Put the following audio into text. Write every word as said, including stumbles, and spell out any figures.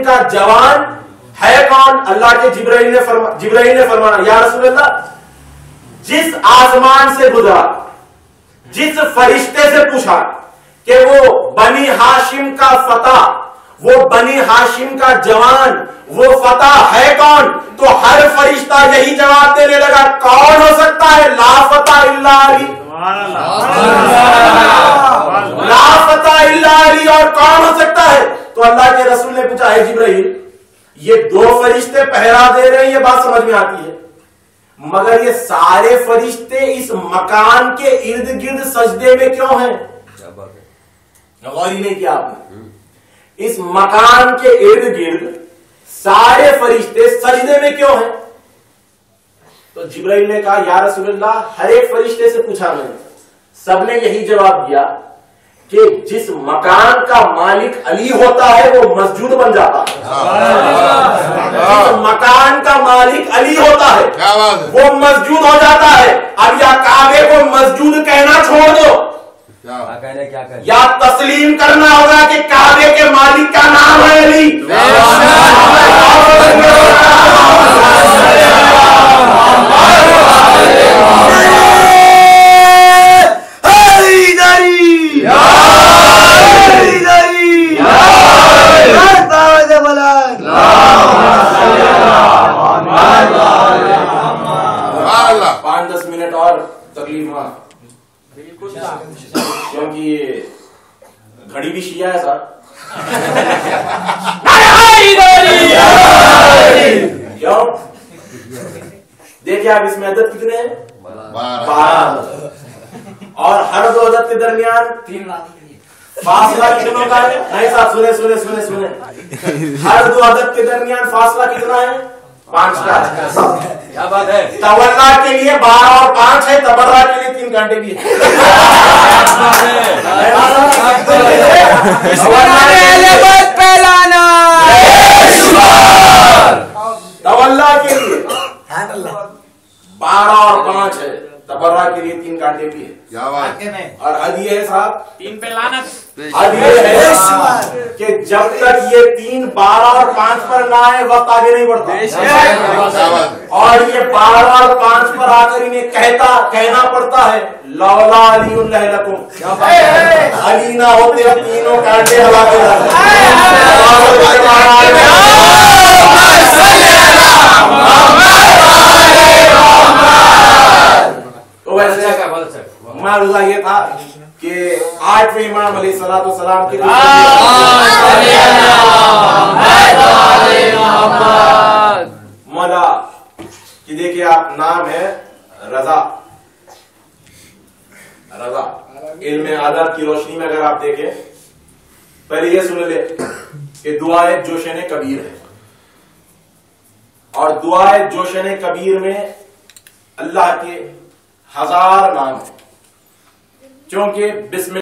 کا جوان ہے کون؟ اللہ کے جبرائیل نے فرما جبرائیل نے فرمایا یا رسول اللہ جس آسمان سے گزرا، جس فرشتے سے پوچھا کہ وہ بنی ہاشم کا فتح، وہ بنی ہاشم کا جوان، وہ فتح ہے کون؟ تو ہر فرشتہ یہی جواب دینے لگا کون ہو سکتا ہے؟ لا فتح الا علی، لا فتح الا علی، اور کون ہو سکتا ہے؟ تو اللہ کے رسول نے پوچھا ہے جبرائیل یہ دو فرشتے پہرا دے رہے ہیں، یہ بات سمجھ میں آتی ہے، مگر یہ سارے فرشتے اس مکان کے ارد گرد سجدے میں کیوں ہیں؟ غور ہی نہیں کیا آپ نے؟ اس مکان کے ارد گرد سارے فرشتے سجدے میں کیوں ہیں؟ تو جبرائیل نے کہا یا رسول اللہ ہر ایک فرشتے سے پوچھا میں نے، سب نے یہی جواب دیا کہ جس مکان کا مالک علی ہوتا ہے وہ مسجود بن جاتا ہے، جس مکان کا مالک علی ہوتا ہے وہ مسجود ہو جاتا ہے۔ اب یا کعبے کو مسجود کہنا چھوڑ دو یا تسلیم کرنا ہوگا کہ کعبے کے مالک کا نام ہے علی۔ پانچ دس منٹ اور تکلیف ہاں، کیونکہ یہ گھڑی بھی شیعہ ہے سر۔ کیوں؟ دیکھیں آپ اس میں عدد کتنے ہیں؟ بارہ، اور ہر دو عدد کے درمیان تین فاصلہ کتنوں کا ہے؟ نہیں صاحب سنے سنے سنے سنے ہر دو عدد کے درمیان فاصلہ کتنا ہے؟ پانچ کا۔ کیا بات ہے؟ تولا کے لیے بارہ اور پانچ ہے، تبرہ کے لیے تین گھنٹے بھی ہے۔ تولا کے لیے بارہ اور پانچ ہے، تبرہ کے لیے تین کانٹے بھی ہے، اور حد یہ ہے صاحب تین پہ لعنت، حد یہ ہے کہ جب تک یہ تین بارہ اور پانچ پر نہ آئے وقت آگے نہیں بڑھتا، اور یہ بارہ اور پانچ پر آ کر انہیں کہتا کہنا پڑتا ہے لولا علی اللہ لکم، علی نہ ہوتے اب تینوں کانٹے ہلا کے تو ویسے معروضہ یہ تھا کہ آٹھویں امام علیہ الصلوۃ والسلام کے مولا کہ دیکھیں آپ نام ہے رضا، رضا علم ادب کی روشنی میں اگر آپ دیکھیں پہلے یہ سن لے کہ دعائے جوشن کبیر ہے، اور دعائے جوشن کبیر میں اللہ کے ہزار نام ہیں، کیونکہ بسم